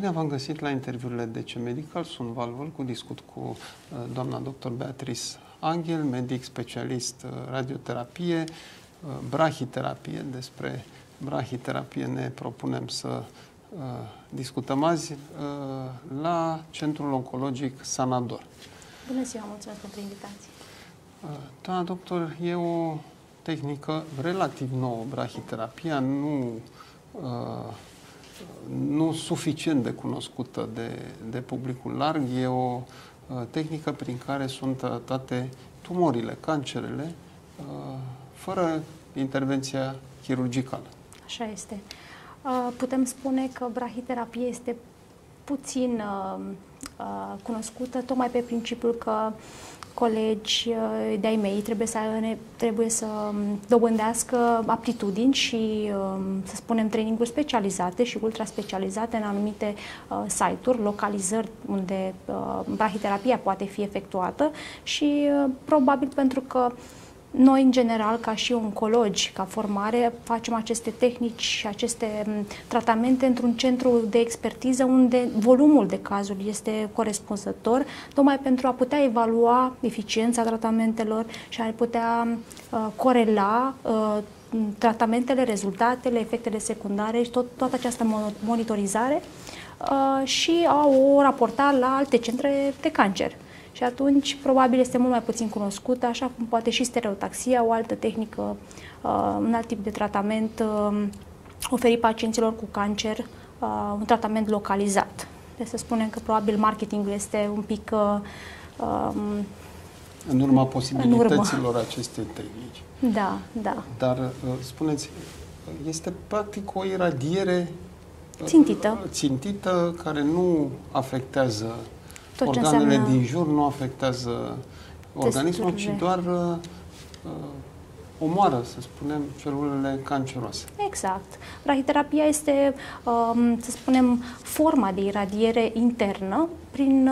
Bine v-am găsit la interviurile DC Medical. Sunt Val Vâlcu, discut cu doamna dr. Beatrice Anghel, medic specialist radioterapie, brahiterapie. Despre brahiterapie ne propunem să discutăm azi la Centrul Oncologic Sanador. Bună ziua, mulțumesc pentru invitație. Doamna doctor, e o tehnică relativ nouă, brahiterapia, nu suficient de cunoscută de publicul larg. E o tehnică prin care sunt tratate tumorile, cancerele, fără intervenția chirurgicală. Așa este. Putem spune că brahiterapia este puțin cunoscută, tocmai pe principiul că colegi de-ai mei trebuie să dobândească aptitudini și, să spunem, traininguri specializate și ultraspecializate în anumite site-uri, localizări unde brahiterapia poate fi efectuată și probabil pentru că noi, în general, ca și oncologi, ca formare, facem aceste tehnici și aceste tratamente într-un centru de expertiză unde volumul de cazuri este corespunzător, tocmai pentru a putea evalua eficiența tratamentelor și a putea corela tratamentele, rezultatele, efectele secundare și toată această monitorizare și a o raporta la alte centre de cancer. Și atunci, probabil, este mult mai puțin cunoscută, așa cum poate și stereotaxia, o altă tehnică, un alt tip de tratament oferit pacienților cu cancer, un tratament localizat. Deci să spunem că probabil marketingul este un pic în urma posibilităților acestei tehnici. Da, da. Dar, spuneți, este practic o iradiere țintită care nu afectează organele din jur, nu afectează organismul, ci doar omoară, să spunem, celulele canceroase. Exact. Brahiterapia este, să spunem, forma de iradiere internă prin,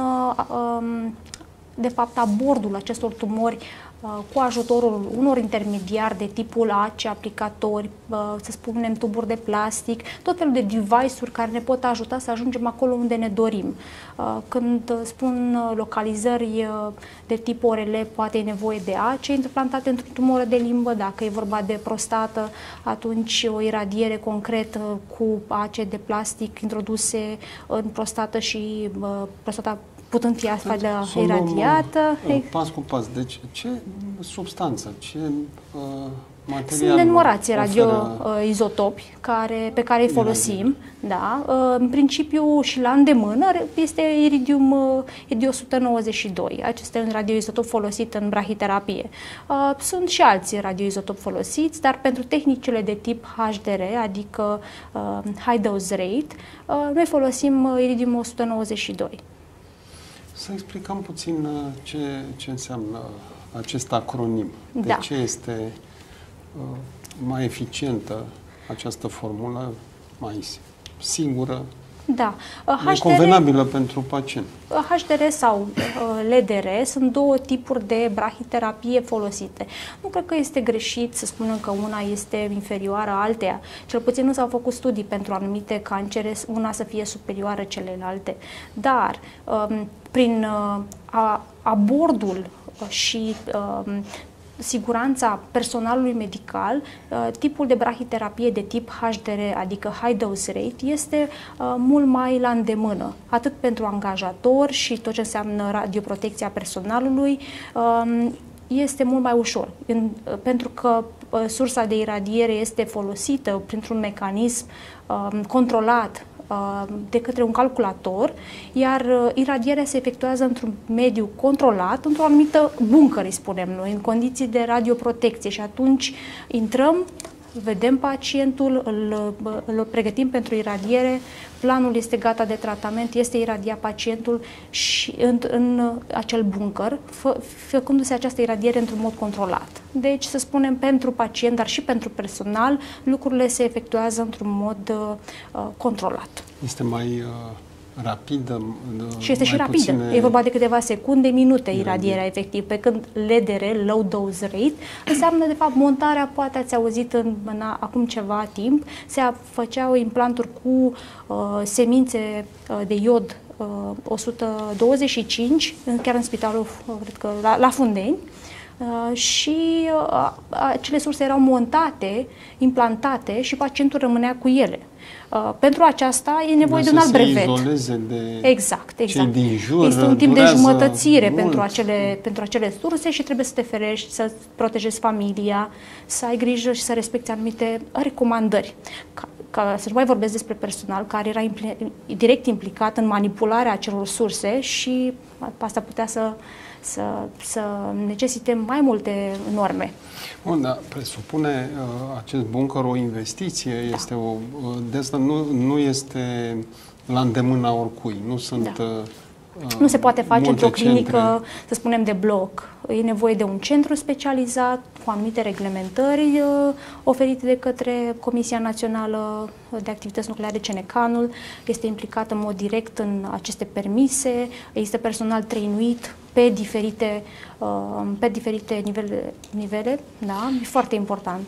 de fapt, abordul acestor tumori cu ajutorul unor intermediari de tipul AC, aplicatori, să spunem tuburi de plastic, tot felul de device-uri care ne pot ajuta să ajungem acolo unde ne dorim. Când spun localizări de tip ORL, poate e nevoie de AC implantate într-o tumoră de limbă. Dacă e vorba de prostată, atunci o iradiere concretă cu AC de plastic introduse în prostată și prostata putând fi astfel de iradiată. Pas cu pas. Deci, ce substanță, ce material? Sunt nenumărați radioizotopi pe care îi folosim. Da. În principiu și la îndemână este iridium-192. Acesta e un radioizotop folosit în brahiterapie. Sunt și alți radioizotopi folosiți, dar pentru tehnicile de tip HDR, adică High Dose Rate, noi folosim iridium-192. Să explicăm puțin ce înseamnă acest acronim. De ce este mai eficientă această formulă, mai sigură, mai convenabilă pentru pacient? HDR sau LDR sunt două tipuri de brahiterapie folosite. Nu cred că este greșit să spunem că una este inferioară alteia. Cel puțin nu s-au făcut studii pentru anumite cancere, una să fie superioară celelalte. Dar prin abordul și siguranța personalului medical, tipul de brahiterapie de tip HDR, adică High Dose Rate, este mult mai la îndemână, atât pentru angajator și tot ce înseamnă radioprotecția personalului, este mult mai ușor, pentru că sursa de iradiere este folosită printr-un mecanism controlat de către un calculator, iar iradierea se efectuează într-un mediu controlat, într-o anumită bunker, îi spunem noi, în condiții de radioprotecție și atunci intrăm, vedem pacientul, îl pregătim pentru iradiere, planul este gata de tratament, este iradiat pacientul și în acel bunker, făcându-se această iradiere într-un mod controlat. Deci, să spunem, pentru pacient, dar și pentru personal, lucrurile se efectuează într-un mod controlat. Este mai rapidă. Și este și rapidă. E vorba de câteva secunde, minute iradierea efectiv. Pe când LDR, Low Dose Rate, înseamnă de fapt montarea, poate ați auzit acum ceva timp, se făceau implanturi cu semințe de iod 125, chiar în spitalul, cred că la Fundeni, și acele surse erau montate, implantate și pacientul rămânea cu ele. Pentru aceasta e nevoie de un alt brevet. Izoleze de exact. cei din jur. Este un timp de jumătățire pentru acele surse și trebuie să te ferești, să protejezi familia, să ai grijă și să respecti anumite recomandări. Să nu mai vorbesc despre personal care era direct implicat în manipularea acelor surse și asta putea să necesite mai multe norme. Bun, dar presupune acest bunker o investiție, este de asta nu este la îndemâna oricui, nu sunt nu se poate face într-o clinică, să spunem, de bloc. E nevoie de un centru specializat cu anumite reglementări oferite de către Comisia Națională de Activități Nucleare, CNCAN-ul. Este implicat în mod direct în aceste permise. Există personal trainuit pe diferite nivele. Da? E foarte important.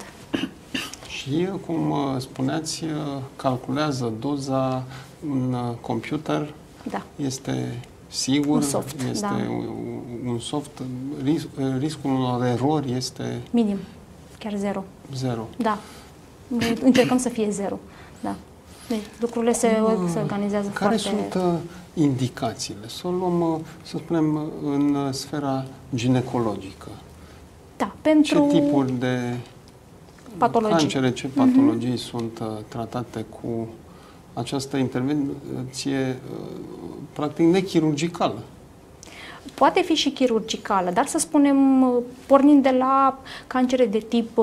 Și, cum spuneați, calculează doza un computer. Da. Este sigur, un soft, este un soft, riscul unor erori este minim, chiar zero. Zero. Da. Noi încercăm să fie zero. Da. Deci lucrurile se organizează care foarte... sunt indicațiile? Să o luăm, să spunem, în sfera ginecologică. Da, pentru... Ce tipuri de patologii. Cancere, ce patologii sunt tratate cu această intervenție practic nechirurgicală? Poate fi și chirurgicală, dar să spunem, pornind de la cancere de tip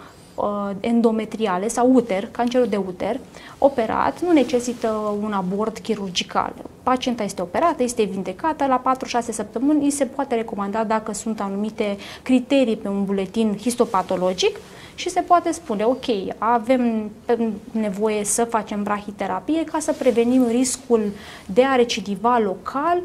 endometriale sau uter, cancerul de uter, operat, nu necesită un abort chirurgical. Pacienta este operată, este vindecată, la 4-6 săptămâni îi se poate recomanda dacă sunt anumite criterii pe un buletin histopatologic și se poate spune, ok, avem nevoie să facem brahiterapie ca să prevenim riscul de a recidiva local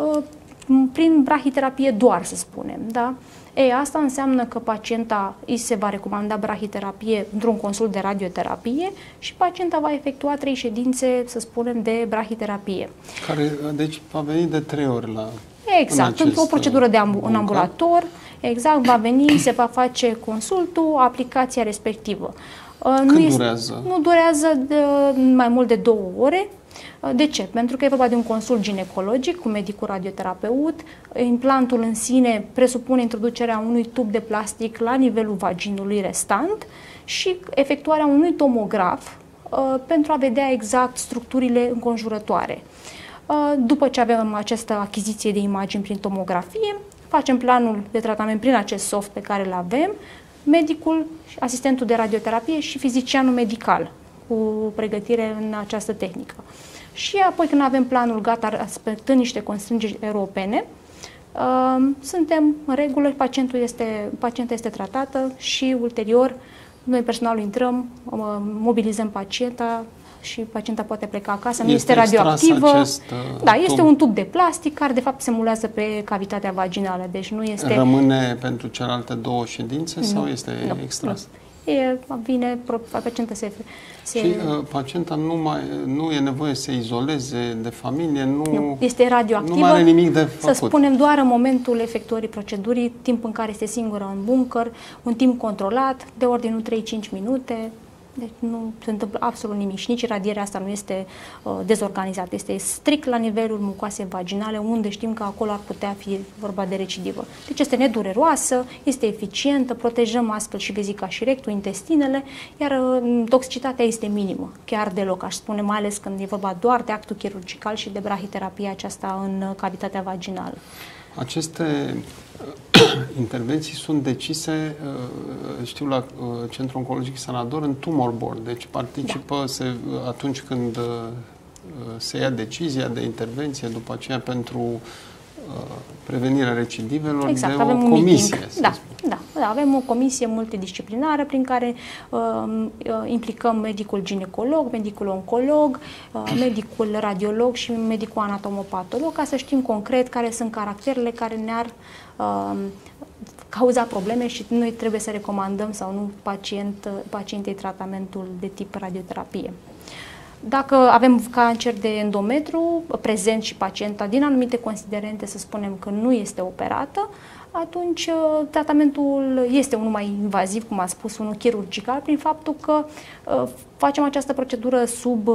prin brahiterapie doar, să spunem, da? Asta înseamnă că pacienta îi se va recomanda brahiterapie într-un consult de radioterapie și pacienta va efectua 3 ședințe, să spunem, de brahiterapie. Deci va veni de 3 ori la... Exact, într-o procedură în ambulator, exact, va veni, se va face consultul, aplicația respectivă. Cât durează? Nu durează mai mult de 2 ore. De ce? Pentru că e vorba de un consult ginecologic cu medicul radioterapeut. Implantul în sine presupune introducerea unui tub de plastic la nivelul vaginului restant și efectuarea unui tomograf pentru a vedea exact structurile înconjurătoare. După ce avem această achiziție de imagini prin tomografie, facem planul de tratament prin acest soft pe care îl avem, medicul, asistentul de radioterapie și fizicianul medical cu pregătire în această tehnică. Și apoi când avem planul gata, respectând niște constrângeri europene, suntem în regulă, pacienta este tratată și ulterior noi personalul intrăm, mobilizăm pacienta și pacienta poate pleca acasă, nu este radioactivă. Da, este un tub de plastic care de fapt se mulează pe cavitatea vaginală, deci nu este... Rămâne pentru celelalte 2 ședințe sau este extras? Vine, pacienta Și pacienta nu e nevoie să se izoleze de familie, nu este radioactivă, nu mai are nimic de făcut. Să spunem doar în momentul efectuării procedurii, timp în care este singură în bunker, un timp controlat, de ordinul 3-5 minute, deci nu se întâmplă absolut nimic și nici radierea asta nu este dezorganizată, este strict la nivelul mucoasei vaginale, unde știm că acolo ar putea fi vorba de recidivă. Deci este nedureroasă, este eficientă, protejăm astfel și vezica și rectul, intestinele, iar toxicitatea este minimă, chiar deloc, aș spune, mai ales când e vorba doar de actul chirurgical și de brahiterapia aceasta în cavitatea vaginală. Aceste intervenții sunt decise, știu, la Centrul Oncologic Sanador în tumor board, deci participă atunci când se ia decizia de intervenție, după aceea pentru prevenirea recidivelor, exact, de avem o un comisie. Da, Da, avem o comisie multidisciplinară prin care implicăm medicul ginecolog, medicul oncolog, medicul radiolog și medicul anatomopatolog, ca să știm concret care sunt caracterele care ne-ar cauza probleme și noi trebuie să recomandăm sau nu pacientei tratamentul de tip radioterapie. Dacă avem cancer de endometru prezent și pacienta din anumite considerente, să spunem că nu este operată, atunci tratamentul este unul mai invaziv, cum a spus, unul chirurgical, prin faptul că facem această procedură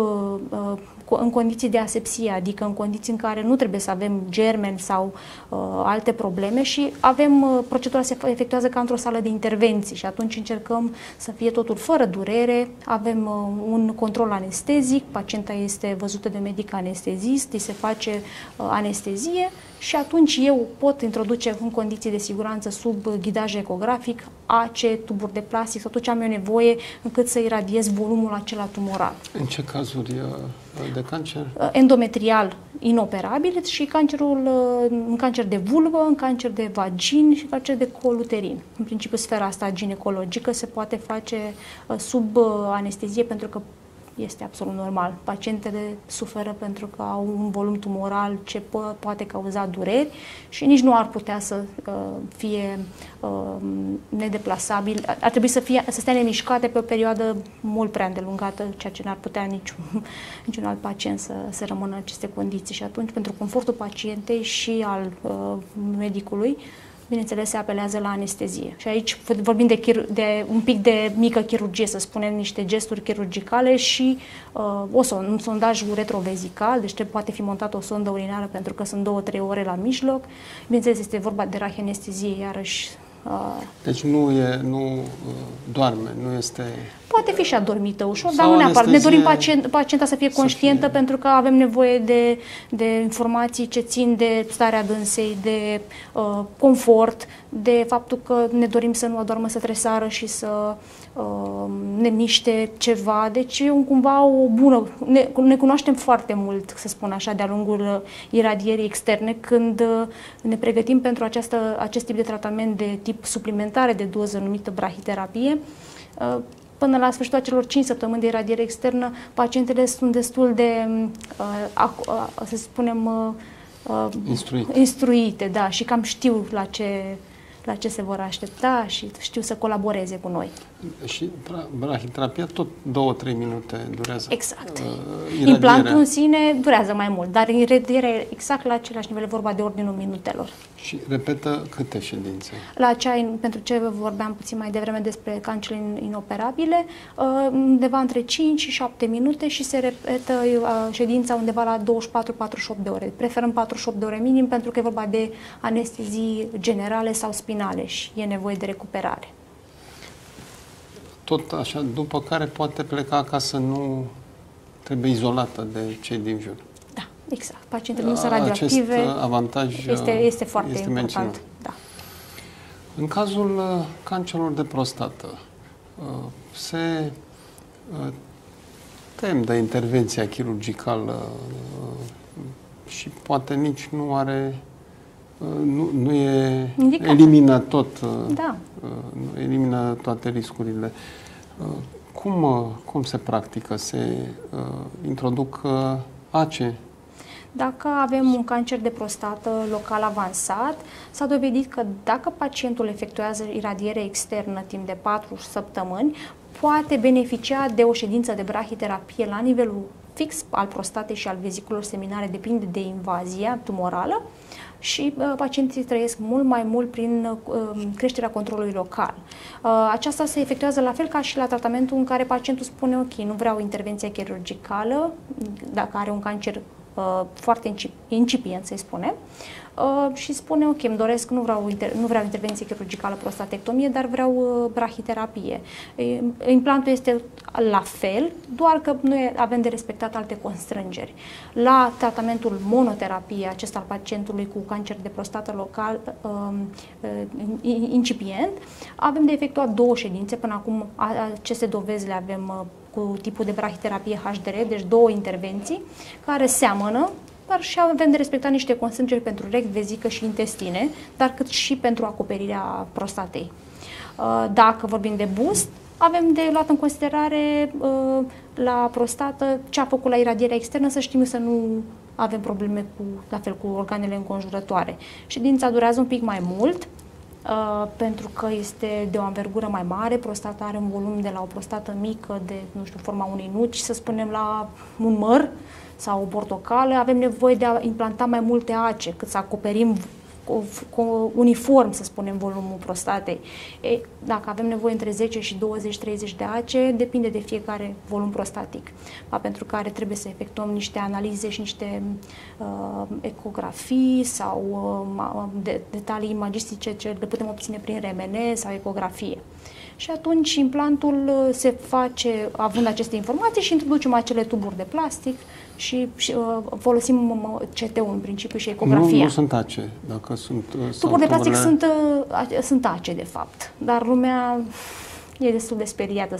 în condiții de asepsie, adică în condiții în care nu trebuie să avem germeni sau alte probleme și procedura se efectuează ca într-o sală de intervenții și atunci încercăm să fie totul fără durere, avem un control anestezic, pacienta este văzută de medic anestezist, îi se face anestezie și atunci eu pot introduce în condiții de siguranță sub ghidaj ecografic ace, tuburi de plastic sau tot ce am eu nevoie încât să iradiez volumul acela tumoral. În ce cazuri de cancer? Endometrial inoperabil și în cancer de vulvă, în cancer de vagin și cancer de col uterin. În principiu, sfera asta ginecologică se poate face sub anestezie pentru că este absolut normal. Pacientele suferă pentru că au un volum tumoral ce poate cauza dureri și nici nu ar putea să fie nedeplasabil. Ar trebui să stea nemișcate pe o perioadă mult prea îndelungată, ceea ce n-ar putea niciun alt pacient să rămână în aceste condiții. Și atunci, pentru confortul pacientei și al medicului, bineînțeles, se apelează la anestezie. Și aici vorbim de un pic de mică chirurgie, să spunem, niște gesturi chirurgicale și un sondaj retrovezical, deci poate fi montată o sondă urinară pentru că sunt 2-3 ore la mijloc. Bineînțeles, este vorba de rahianestezie, iarăși. Deci nu doarme, nu este... Poate fi și adormită ușor, dar nu neapărat. Ne dorim pacienta să fie conștientă pentru că avem nevoie de informații ce țin de starea dânsei, de confort, de faptul că ne dorim să nu adormă, să tresară și să ne miște ceva. Deci e cumva o bună... Ne cunoaștem foarte mult, să spun așa, de-a lungul iradierii externe când ne pregătim pentru acest tip de tratament de tip suplimentare de doză numită brahiterapie. Până la sfârșitul acelor 5 săptămâni de iradiere externă, pacientele sunt destul de, să spunem, instruite, da, și cam știu la ce se vor aștepta și știu să colaboreze cu noi. Și brahiterapia tot 2-3 minute durează? Exact. Implantul în sine durează mai mult, dar iradierea exact la același nivel, e vorba de ordinul minutelor. Și repetă câte ședințe? Pentru ce vorbeam puțin mai devreme despre cancerele inoperabile, undeva între 5 și 7 minute și se repetă ședința undeva la 24-48 de ore. Preferăm 48 de ore minim pentru că e vorba de anestezii generale sau spinale și e nevoie de recuperare. Tot așa, după care poate pleca acasă, nu trebuie izolată de cei din jur. Da, exact. Pacientele nu sunt radioactive. Acest avantaj este foarte important. Da. În cazul cancerului de prostată, se tem de intervenția chirurgicală și poate nici nu are... Nu elimină tot, da. Elimină toate riscurile. Cum se practică? Se introduc ACE? Dacă avem un cancer de prostată local avansat, s-a dovedit că dacă pacientul efectuează iradiere externă timp de 4 săptămâni, poate beneficia de o ședință de brahiterapie la nivelul fix al prostatei și al veziculelor seminare, depinde de invazia tumorală, și pacienții trăiesc mult prin creșterea controlului local. Aceasta se efectuează la fel ca și la tratamentul în care pacientul spune ok, nu vreau intervenție chirurgicală, dacă are un cancer foarte incipient, să-i spunem, și spune ok, îmi doresc, nu vreau intervenție chirurgicală, prostatectomie, dar vreau brahiterapie. Implantul este la fel, doar că noi avem de respectat alte constrângeri. La tratamentul monoterapie, acesta al pacientului cu cancer de prostată local incipient, avem de efectuat 2 ședințe. Până acum aceste dovezi le avem cu tipul de brahiterapie HDR, deci 2 intervenții care seamănă, dar și avem de respectat niște constrângeri pentru rect, vezică și intestine, dar cât și pentru acoperirea prostatei. Dacă vorbim de boost, avem de luat în considerare la prostată ce a făcut la iradierea externă, să știm să nu avem probleme la fel cu organele înconjurătoare. Ședința durează un pic mai mult, pentru că este de o anvergură mai mare, prostata are un volum de la o prostată mică de, nu știu, forma unei nuci, să spunem la un măr sau o portocală, avem nevoie de a implanta mai multe ace, cât să acoperim uniform, să spunem, volumul prostatei. Dacă avem nevoie între 10 și 20-30 de ace, depinde de fiecare volum prostatic, pentru care trebuie să efectuăm niște analize și niște ecografii sau detalii imagistice ce le putem obține prin RMN sau ecografie. Și atunci implantul se face având aceste informații și introducem acele tuburi de plastic și folosim CT-ul în principiu și ecografia. Nu sunt ace, dacă sunt... Tuburi de plastic sunt ace, de fapt, dar lumea e destul de speriată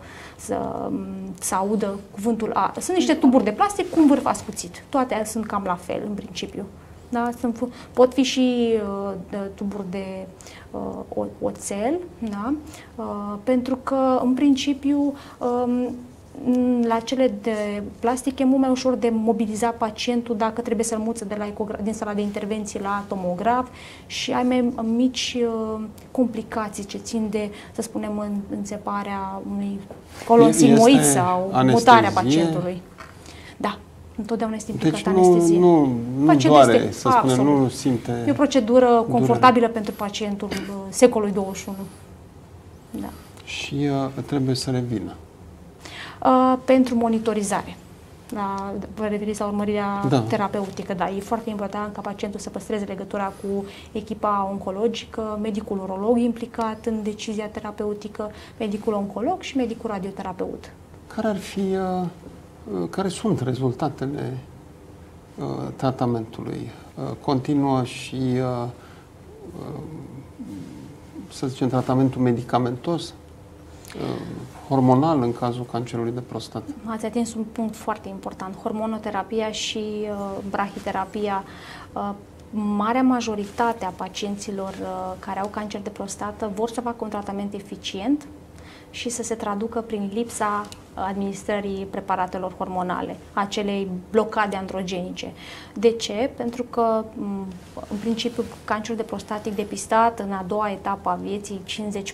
să audă cuvântul A. Sunt niște tuburi de plastic cu un vârf ascuțit. Toate sunt cam la fel, în principiu. Da? Pot fi și tuburi de oțel, da? Pentru că, în principiu, la cele de plastic e mult mai ușor de mobiliza pacientul dacă trebuie să-l muță din sala de intervenții la tomograf și ai mai mici complicații ce țin de, să spunem, înțeparea unui colon sigmoid sau mutarea pacientului. Da. Întotdeauna este implicată anestezie. Nu doare, să spunem, nu simte... E o procedură confortabilă pentru pacientul secolului 21. Da. Și trebuie să revină. Pentru monitorizare. Vă referiți la urmărirea terapeutică, da, e foarte important ca pacientul să păstreze legătura cu echipa oncologică, medicul urolog implicat în decizia terapeutică, medicul oncolog și medicul radioterapeut. Care sunt rezultatele tratamentului? Continuă și, să zicem, tratamentul medicamentos, hormonal în cazul cancerului de prostată? Ați atins un punct foarte important. Hormonoterapia și brahiterapia. Marea majoritate a pacienților care au cancer de prostată vor să facă un tratament eficient și să se traducă prin lipsa administrării preparatelor hormonale, acelei blocade androgenice. De ce? Pentru că, în principiu, cancerul de prostatic depistat în a doua etapă a vieții, 50+,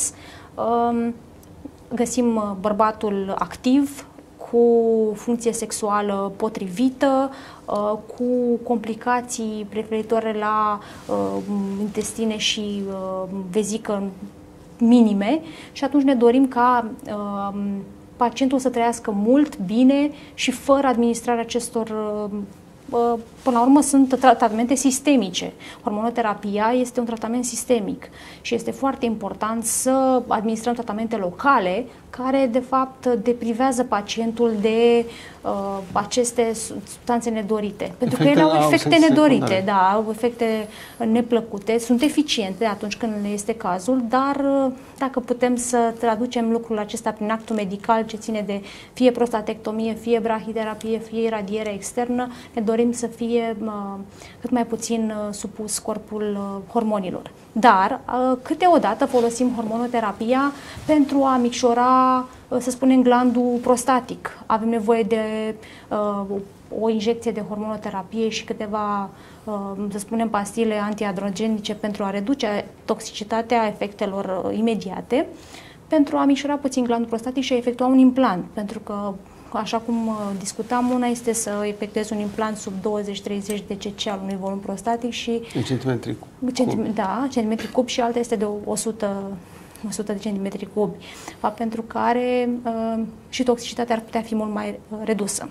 găsim bărbatul activ, cu funcție sexuală potrivită, cu complicații referitoare la intestine și vezică minime și atunci ne dorim ca pacientul să trăiască mult, bine și fără administrarea acestor, până la urmă, sunt tratamente sistemice. Hormonoterapia este un tratament sistemic și este foarte important să administrăm tratamente locale care, de fapt, deprivează pacientul de aceste substanțe nedorite. Pentru că ele au efecte nedorite, da, au efecte neplăcute, sunt eficiente atunci când este cazul, dar dacă putem să traducem lucrul acesta prin actul medical ce ține de fie prostatectomie, fie brahiterapie, fie iradiere externă, ne dorim să fie cât mai puțin supus corpul hormonilor. Dar câteodată folosim hormonoterapia pentru a micșora, să spunem, glandul prostatic. Avem nevoie de o injecție de hormonoterapie și câteva, să spunem, pastile antiandrogenice pentru a reduce toxicitatea efectelor imediate, pentru a micșora puțin glandul prostatic și a efectua un implant, pentru că, așa cum discutam, una este să efectuezi un implant sub 20-30 de cc al unui volum prostatic și... centimetri cub. Da, centimetri cub, și alta este de 100 de centimetri cubi, pentru care și toxicitatea ar putea fi mult mai redusă.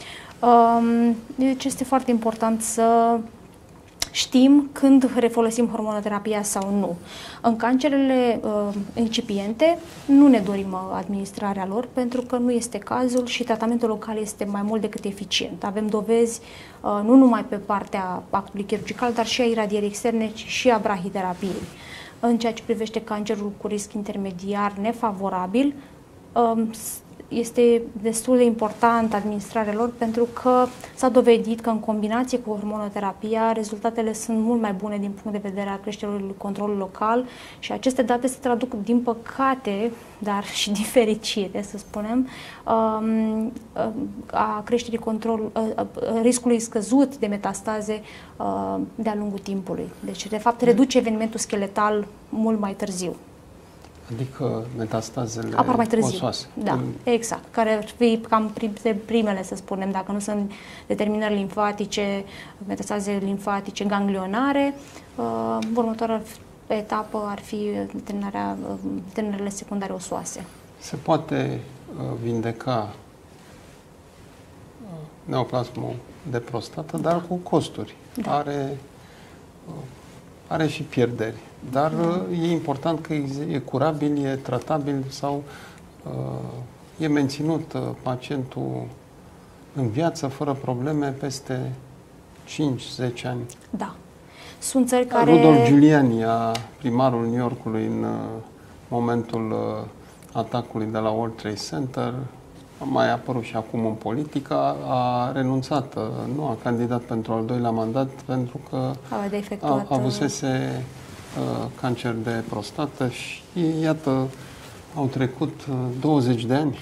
Deci este foarte important să știm când refolosim hormonoterapia sau nu. În cancerele incipiente nu ne dorim administrarea lor pentru că nu este cazul și tratamentul local este mai mult decât eficient. Avem dovezi nu numai pe partea actului chirurgical, dar și a iradierii externe și a brahiterapiei. În ceea ce privește cancerul cu risc intermediar nefavorabil, este destul de important administrarea lor pentru că s-a dovedit că în combinație cu hormonoterapia rezultatele sunt mult mai bune din punct de vedere al creșterii controlului local și aceste date se traduc din păcate, dar și din fericire, să spunem, a creșterii riscului scăzut de metastaze de-a lungul timpului. Deci, de fapt, reduce evenimentul scheletal mult mai târziu. Adică metastazele apar mai târziu. osoase. Da, exact. Care ar fi cam primele, să spunem, dacă nu sunt determinări limfatice, metastaze limfatice ganglionare. Următoarea etapă ar fi determinările secundare osoase. Se poate vindeca neoplasmul de prostată, dar cu costuri. Da. Are și pierderi. Dar e important că e curabil, e tratabil sau e menținut pacientul în viață fără probleme peste 5-10 ani. Da. Sunt țări care... Rudolf Giuliani, primarul New Yorkului în momentul atacului de la World Trade Center, a mai apărut și acum în politică, a renunțat, nu a candidat pentru al doilea mandat pentru că avusese cancer de prostată și iată, au trecut 20 de ani,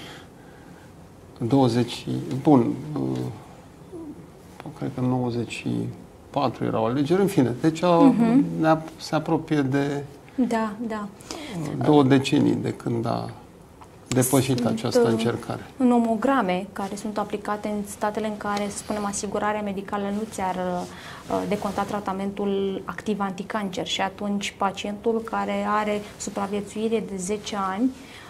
cred că 94 erau alegeri, în fine, deci se apropie de 2 decenii de când a depășit această încercare. Nomograme care sunt aplicate în statele în care, să spunem, asigurarea medicală nu ți-ar deconta tratamentul activ anticancer și atunci pacientul care are supraviețuire de 10 ani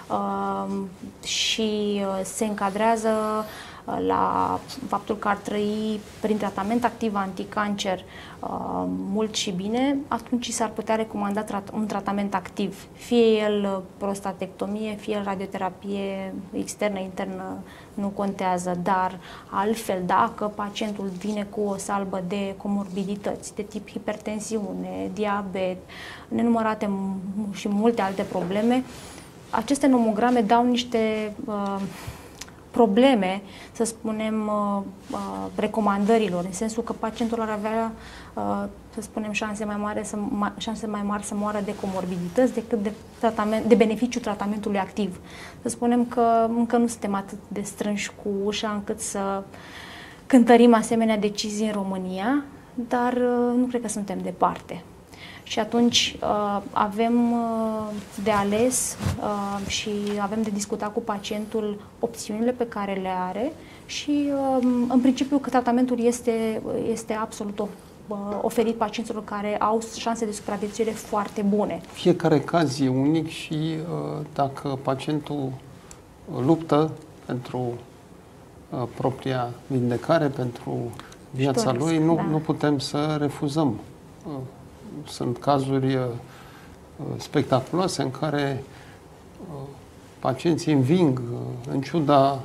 și se încadrează la faptul că ar trăi prin tratament activ anticancer mult și bine, atunci s-ar putea recomanda un tratament activ, fie el prostatectomie, fie el radioterapie externă, internă, nu contează, dar altfel, dacă pacientul vine cu o salbă de comorbidități de tip hipertensiune, diabet, nenumărate și multe alte probleme, aceste nomograme dau niște probleme, să spunem, recomandărilor, în sensul că pacientul ar avea, să spunem, șanse mai mari să moară de comorbidități decât de beneficiul tratamentului activ. Să spunem că încă nu suntem atât de strânși cu ușa încât să cântărim asemenea decizii în România, dar nu cred că suntem departe. Și atunci avem de ales și avem de discutat cu pacientul opțiunile pe care le are și în principiu că tratamentul este absolut oferit pacienților care au șanse de supraviețuire foarte bune. Fiecare caz e unic și dacă pacientul luptă pentru propria vindecare, pentru viața lui, nu putem să refuzăm. Sunt cazuri spectaculoase în care pacienții înving în ciuda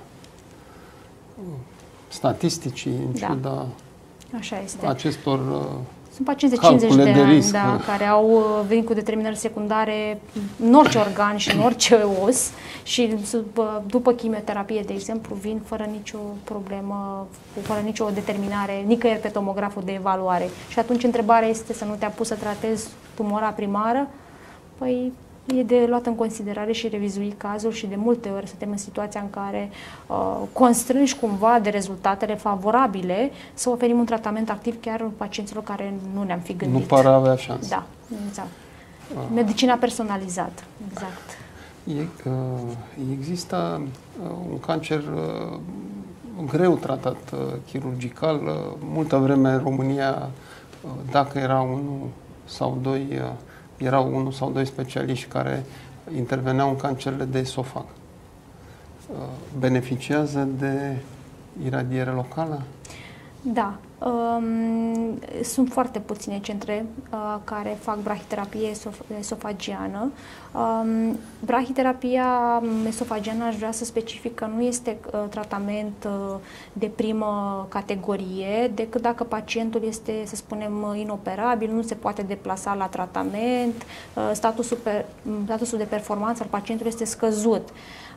statisticii, în ciuda acestor sunt pacienți de 50 de ani care au venit cu determinări secundare în orice organ și în orice os și după chimioterapie, de exemplu, vin fără nicio problemă, fără nicio determinare, nicăieri pe tomograful de evaluare. Și atunci întrebarea este să nu te apuci să tratezi tumora primară? Păi e de luat în considerare și revizuit cazul și de multe ori suntem în situația în care constrângi cumva de rezultatele favorabile să oferim un tratament activ chiar pacienților care nu ne-am fi gândit. Nu par avea șanse. Da, exact. Medicina personalizată, exact. Există un cancer greu tratat chirurgical. Multă vreme în România, dacă era erau unul sau doi specialiști care interveneau în cancerele de esofag. Beneficiază de iradiere locală? Da. Sunt foarte puține centre care fac brahiterapie esofagiană. Brahiterapia esofagiană, aș vrea să specific că nu este tratament de primă categorie, decât dacă pacientul este, să spunem, inoperabil, nu se poate deplasa la tratament, statusul de performanță al pacientului este scăzut.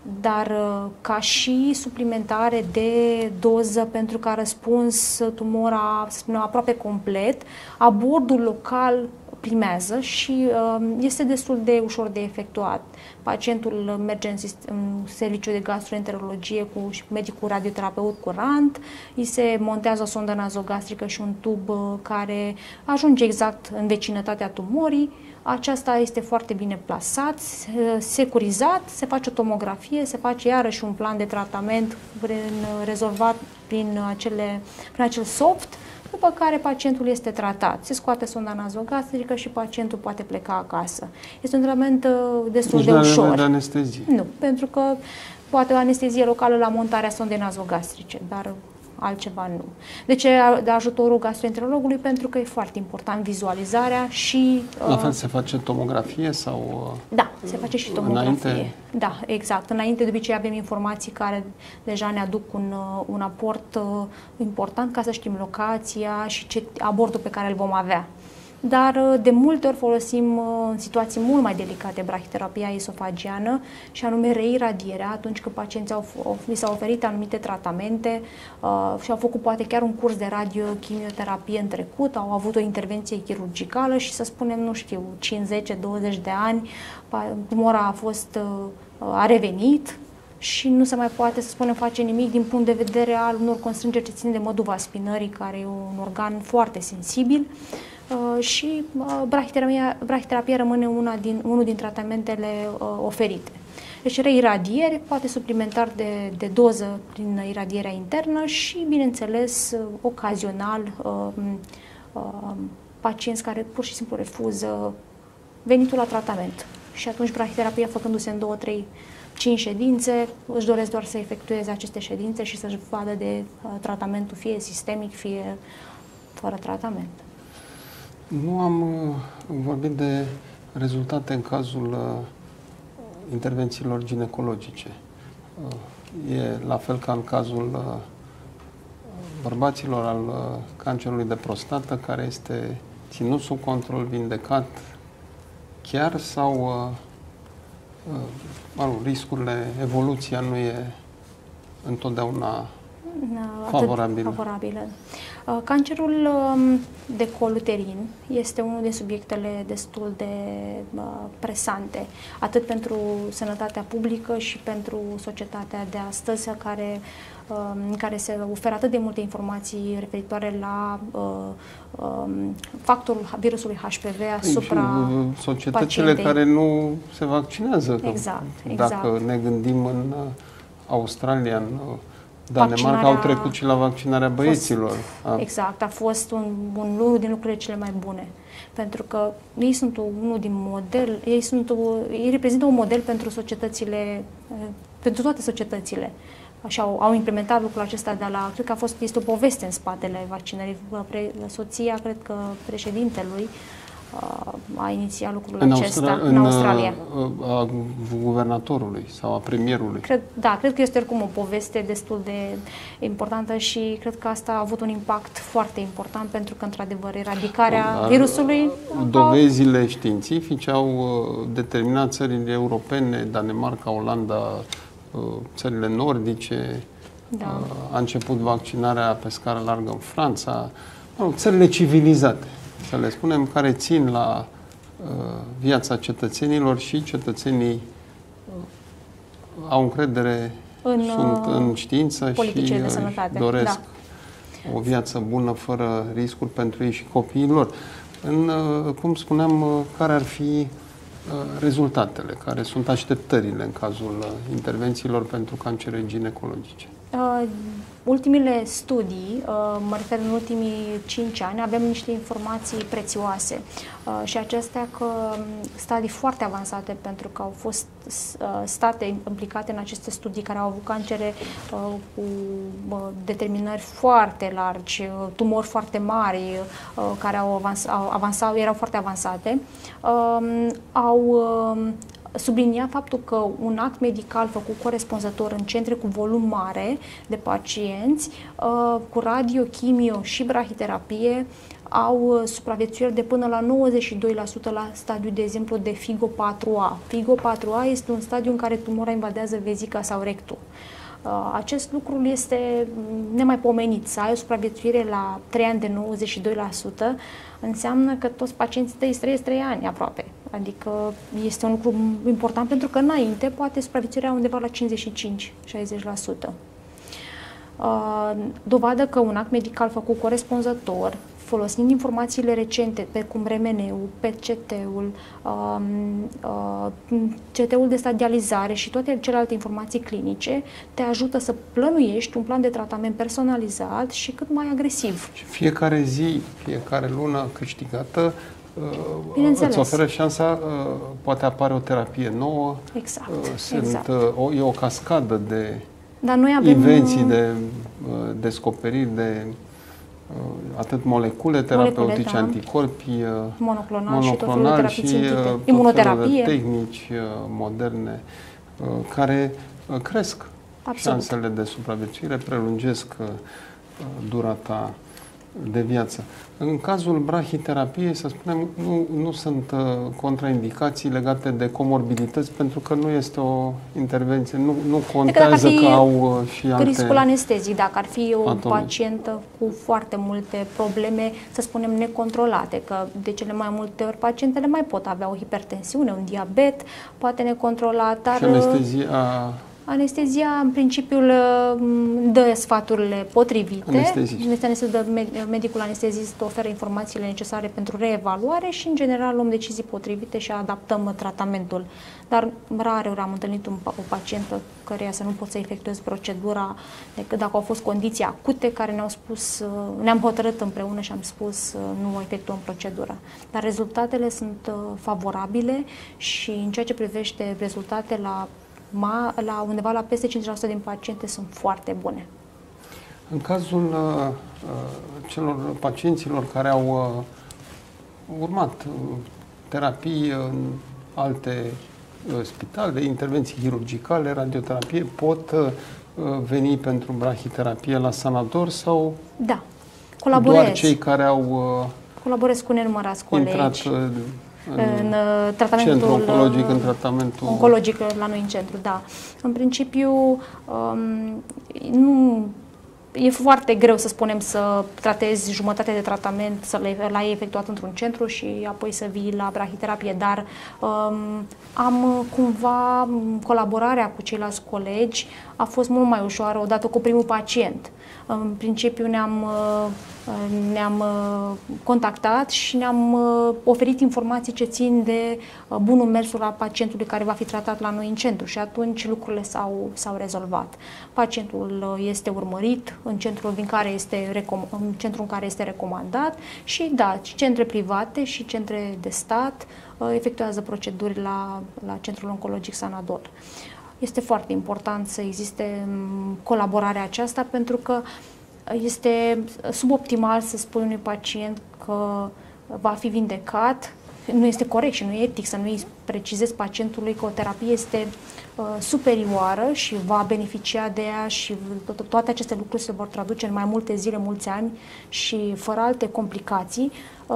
dar ca și suplimentare de doză pentru că a răspuns tumora, să spunem, aproape complet, abordul local primează și este destul de ușor de efectuat. Pacientul merge în serviciu de gastroenterologie cu medicul radioterapeut curant, îi se montează o sondă nazogastrică și un tub care ajunge exact în vecinătatea tumorii. Aceasta este foarte bine plasat, securizat, se face o tomografie, se face iarăși un plan de tratament rezolvat prin acel soft, după care pacientul este tratat. Se scoate sonda nazogastrică și pacientul poate pleca acasă. Este un tratament destul de ușor. De anestezie. Nu, pentru că poate o anestezie locală la montarea sondei nazogastrice, dar altceva nu. De ce de ajutorul gastroenterologului? Pentru că e foarte important vizualizarea și... La fel se face tomografie sau... Da, se face și tomografie. Înainte? Da, exact. Înainte de obicei avem informații care deja ne aduc un aport important ca să știm locația și abordul pe care îl vom avea. Dar de multe ori folosim în situații mult mai delicate brahiterapia esofagiană și anume reiradiera atunci când pacienții li s-au oferit anumite tratamente și au făcut poate chiar un curs de radiochimioterapie în trecut, au avut o intervenție chirurgicală și să spunem, nu știu, 5, 10, 20 de ani, tumora a revenit și nu se mai poate, să spunem, face nimic din punct de vedere al unor constrângeri ce țin de măduva spinării, care e un organ foarte sensibil. Și brahiterapia rămâne unul din tratamentele oferite. Deci reiradiere, poate suplimentar de doză prin iradierea internă și, bineînțeles, ocazional pacienți care pur și simplu refuză venitul la tratament. Și atunci brahiterapia, făcându-se în 2, 3, 5 ședințe, își doresc doar să efectueze aceste ședințe și să-și vadă de tratamentul fie sistemic, fie fără tratament. Nu am vorbit de rezultate în cazul intervențiilor ginecologice. E la fel ca în cazul bărbaților al cancerului de prostată, care este ținut sub control, vindecat chiar, sau riscurile, evoluția nu e întotdeauna favorabilă. Cancerul de col uterin este unul din subiectele destul de presante, atât pentru sănătatea publică și pentru societatea de astăzi, în care se oferă atât de multe informații referitoare la factorul virusului HPV asupra societățile pacientei. care nu se vaccinează. Exact. Dacă ne gândim în Australia, în Danemarca, au trecut și la vaccinarea băieților. Exact, a fost unul din lucrurile cele mai bune. Pentru că ei sunt unul din model, ei reprezintă un model pentru societățile, pentru toate societățile. Așa au implementat lucrul acesta cred că este o poveste în spatele vaccinării. Soția, cred că președintelui, a inițiat lucrul acesta în Australia. A guvernatorului sau a premierului. Cred că este oricum o poveste destul de importantă și cred că asta a avut un impact foarte important pentru că, într-adevăr, eradicarea virusului... Dovezile științifice au determinat țările europene, Danemarca, Olanda, țările nordice, a început vaccinarea pe scară largă în Franța, țările civilizate, să le spunem, care țin la viața cetățenilor și cetățenii au încredere în știință și doresc o viață bună, fără riscuri pentru ei și copiilor. Cum spuneam, care ar fi rezultatele, care sunt așteptările în cazul intervențiilor pentru cancere ginecologice? Ultimile studii, mă refer în ultimii 5 ani, avem niște informații prețioase și acestea că stadii foarte avansate, pentru că au fost state implicate în aceste studii care au avut cancere cu determinări foarte largi, tumori foarte mari care erau foarte avansate, au sublinia faptul că un act medical făcut corespunzător în centre cu volum mare de pacienți, cu radio, chimio și brahiterapie, au supraviețuire de până la 92% la stadiu, de exemplu, de FIGO 4A. FIGO 4A este un stadiu în care tumora invadează vezica sau rectul. Acest lucru este nemaipomenit. Să ai o supraviețuire la 3 ani de 92% înseamnă că toți pacienții tăi trăiesc 3 ani aproape. Adică este un lucru important pentru că înainte poate supraviețuirea undeva la 55-60%. Dovadă că un act medical făcut corespunzător, folosind informațiile recente, pe cum RMN-ul, PET-CT-ul, CT-ul de stadializare și toate celelalte informații clinice, te ajută să plănuiești un plan de tratament personalizat și cât mai agresiv. Și fiecare zi, fiecare lună câștigată îți oferă șansa, poate apare o terapie nouă, e o cascadă de invenții, de descoperiri, de atât molecule terapeutice, anticorpi, monoclonal și imunoterapie, tehnici moderne care cresc șansele de supraviețuire, prelungesc durata de viață. În cazul brahiterapiei, să spunem, nu sunt contraindicații legate de comorbidități, pentru că nu este o intervenție, nu contează că au și alte... Riscul anestezic, dacă ar fi o pacientă cu foarte multe probleme, să spunem, necontrolate, că de cele mai multe ori pacientele mai pot avea o hipertensiune, un diabet, poate necontrolat, dar... Și anestezia... Anestezia, în principiu, dă sfaturile potrivite. Medicul anestezist oferă informațiile necesare pentru reevaluare și, în general, luăm decizii potrivite și adaptăm tratamentul. Dar rare ori am întâlnit o pacientă căreia să nu pot să efectuez procedura decât dacă au fost condiții acute care ne-au spus, ne-am hotărât împreună și am spus nu efectuăm procedura. Dar rezultatele sunt favorabile și în ceea ce privește rezultate la undeva la peste 5% din paciente sunt foarte bune. În cazul celor pacienților care au urmat terapii în alte spitale, intervenții chirurgicale, radioterapie, pot veni pentru brahiterapie la sanator sau doar cei care au colaborez cu nenumărați colegi intrat în tratamentul centru oncologic, în tratamentul oncologic la noi în centru, da. În principiu, nu e foarte greu, să spunem, să tratezi jumătate de tratament, să l-ai efectuat într-un centru și apoi să vii la brahiterapie, dar am cumva colaborarea cu ceilalți colegi a fost mult mai ușoară odată cu primul pacient. În principiu ne-am contactat și ne-am oferit informații ce țin de bunul mersul al pacientului care va fi tratat la noi în centru și atunci lucrurile s-au rezolvat. Pacientul este urmărit în centrul în care este recomandat și da, centre private și centre de stat efectuează proceduri la Centrul Oncologic Sanador. Este foarte important să existe colaborarea aceasta pentru că este suboptimal să spui unui pacient că va fi vindecat. Nu este corect și nu e etic să nu îi precizezi pacientului că o terapie este superioară și va beneficia de ea și toate aceste lucruri se vor traduce în mai multe zile, mulți ani și fără alte complicații.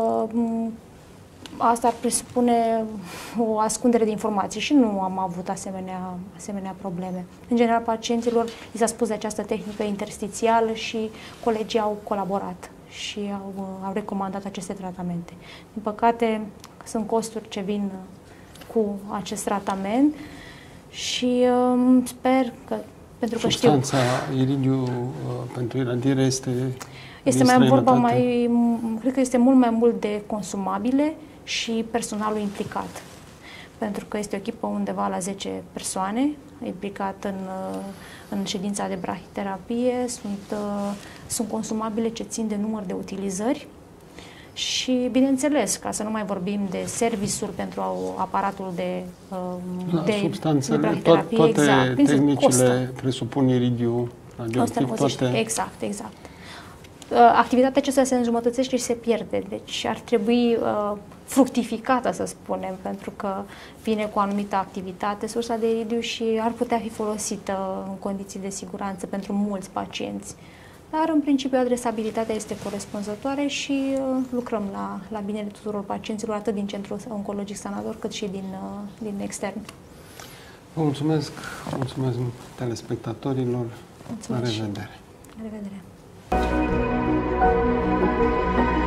Asta ar presupune o ascundere de informații și nu am avut asemenea probleme. În general, pacienților li s-a spus de această tehnică interstițială și colegii au colaborat și au recomandat aceste tratamente. Din păcate, sunt costuri ce vin cu acest tratament și sper că, pentru că știu... Substanța iridiu pentru iradiere este mai vorba cred că este mult mai mult de consumabile și personalul implicat. Pentru că este o echipă undeva la 10 persoane implicat în ședința de brahiterapie, sunt consumabile ce țin de număr de utilizări și, bineînțeles, ca să nu mai vorbim de serviciuri pentru aparatul de substanțele, toate tehnicile presupun iridiu radioactiv, toate... Exact. Activitatea acesta se înjumătățește și se pierde, deci ar trebui fructificată, să spunem, pentru că vine cu o anumită activitate, sursa de iridiu și ar putea fi folosită în condiții de siguranță pentru mulți pacienți. Dar, în principiu, adresabilitatea este corespunzătoare și lucrăm la binele tuturor pacienților, atât din Centrul Oncologic Sanator, cât și din extern. Vă mulțumesc, mulțumesc telespectatorilor. Mulțumesc. La revedere. La revedere.